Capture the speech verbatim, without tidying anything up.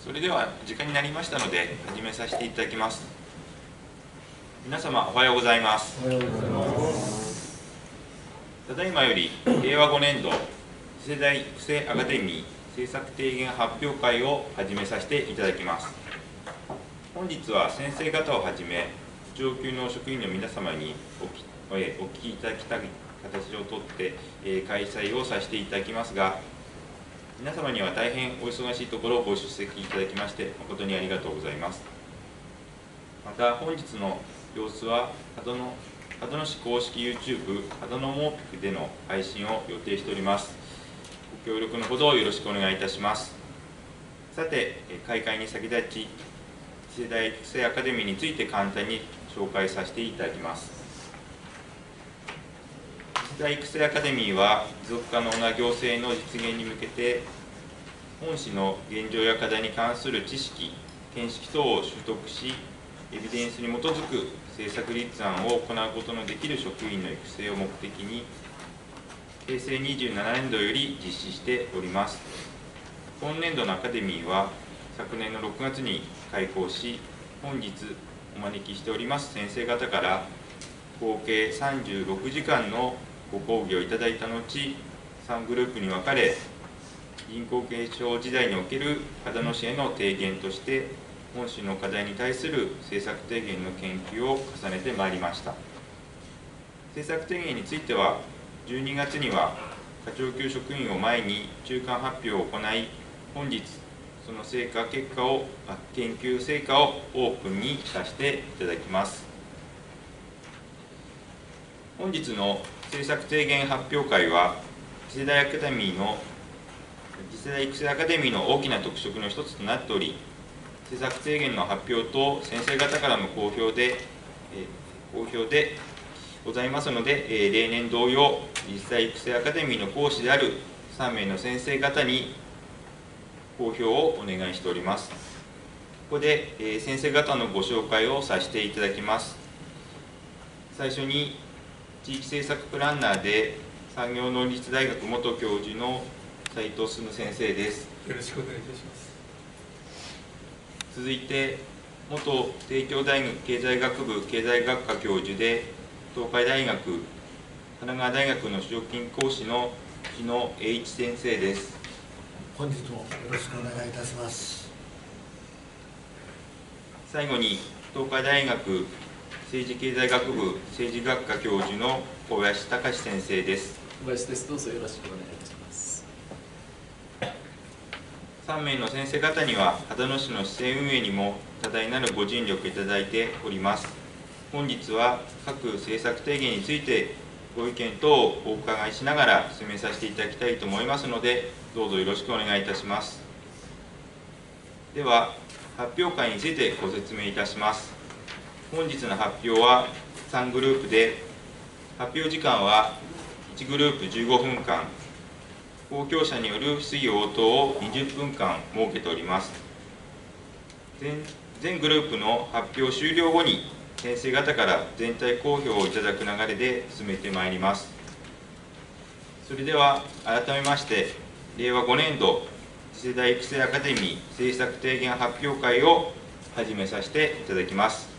それでは時間になりましたので始めさせていただきます。皆様おはようございます。 おはようございます。 ただいまより令和ごねん度次世代育成アカデミー政策提言発表会を始めさせていただきます。本日は先生方をはじめ上級の職員の皆様におきお聞きいただきたい形をとって開催をさせていただきますが、皆様には大変お忙しいところをご出席いただきまして誠にありがとうございます。また本日の様子は秦野秦野市公式 YouTube 秦野モーピクでの配信を予定しております。ご協力のほどよろしくお願いいたします。さて、開会に先立ち次世代育成アカデミーについて簡単に紹介させていただきます。次世代育成アカデミーは持続可能な行政の実現に向けて本市の現状や課題に関する知識、見識等を取得し、エビデンスに基づく政策立案を行うことのできる職員の育成を目的にへいせいにじゅうななねんどより実施しております。今年度のアカデミーは昨年のろくがつに開講し、本日お招きしております先生方から合計さんじゅうろくじかんのご講義をいただいた後、さんグループに分かれ、人口減少時代における秦野市への提言として、本市の課題に対する政策提言の研究を重ねてまいりました。政策提言については、じゅうにがつには課長級職員を前に中間発表を行い、本日、その成果結果を、研究成果をオープンにさせていただきます。本日の政策提言発表会は、次世代アカデミーの次世代育成アカデミーの大きな特色の一つとなっており、政策提言の発表と先生方からの公表で、えー、公表でございますので、えー、例年同様、次世代育成アカデミーの講師であるさんめいの先生方に公表をお願いしております。ここで、えー、先生方のご紹介をさせていただきます。最初に、地域政策プランナーで産業農立大学元教授の斉藤進先生です。 よろしくお願いいたします。 続いて、元帝京大学経済学部経済学科教授で、東海大学、神奈川大学の主任講師の日野栄一先生です。 本日もよろしくお願いいたします。 最後に、東海大学政治経済学部政治学科教授の小林隆先生です。 小林です。どうぞよろしくお願いいたします。 さんめいの先生方には、秦野市の市政運営にも多大なるご尽力いただいております。本日は各政策提言についてご意見等をお伺いしながら進めさせていただきたいと思いますので、どうぞよろしくお願いいたします。では、発表会についてご説明いたします。本日の発表はさんグループで、発表時間はいちグループじゅうごふんかん、公共者による質疑応答をにじゅっぷんかん設けております。全全グループの発表終了後に、先生方から全体公表をいただく流れで進めてまいります。それでは改めまして、れいわごねん度次世代育成アカデミー政策提言発表会を始めさせていただきます。